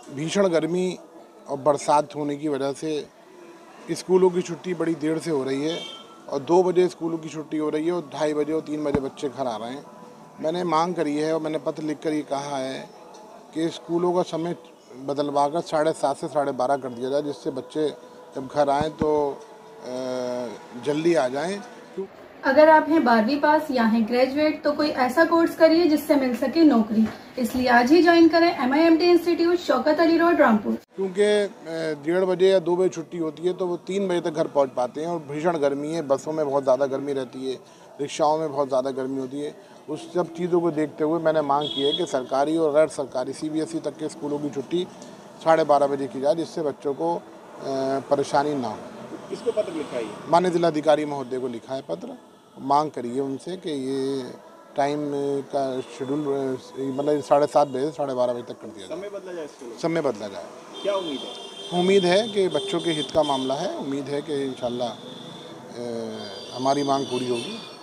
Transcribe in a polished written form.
भीषण गर्मी और बरसात होने की वजह से स्कूलों की छुट्टी बड़ी देर से हो रही है और 2 बजे स्कूलों की छुट्टी हो रही है और 2:30 बजे और 3 बजे बच्चे घर आ रहे हैं। मैंने मांग करी है और मैंने पत्र लिखकर ये कहा है कि स्कूलों का समय बदलवाकर 7:30 से 12:30 कर दिया जाए, जिससे बच्चे जब घर आएँ तो जल्दी आ जाएँ। अगर आप हैं 12वीं पास या हैं ग्रेजुएट तो कोई ऐसा कोर्स करिए जिससे मिल सके नौकरी। इसलिए आज ही ज्वाइन करें MIMT institute, Shaukat Ali road, Rampur. क्योंकि 1:30 बजे या 2 बजे छुट्टी होती है तो वो 3 बजे तक घर पहुंच पाते हैं और भीषण गर्मी है, बसों में बहुत ज़्यादा गर्मी रहती है, रिक्शाओं में बहुत ज़्यादा गर्मी होती है। उस सब चीज़ों को देखते हुए मैंने मांग की है कि सरकारी और गैर सरकारी CBSE तक के स्कूलों की छुट्टी 12:30 बजे की जाए, जिससे बच्चों को परेशानी ना हो। किसको पत्र लिखा है? माननीय जिलाधिकारी महोदय को लिखा है पत्र। मांग करिए उनसे कि ये टाइम का शेड्यूल मतलब 7:30 बजे से 12:30 बजे तक कर दिया जाए। समय बदला जाए, समय बदला जाए। क्या उम्मीद है? उम्मीद है कि बच्चों के हित का मामला है। उम्मीद है कि इंशाल्लाह हमारी मांग पूरी होगी।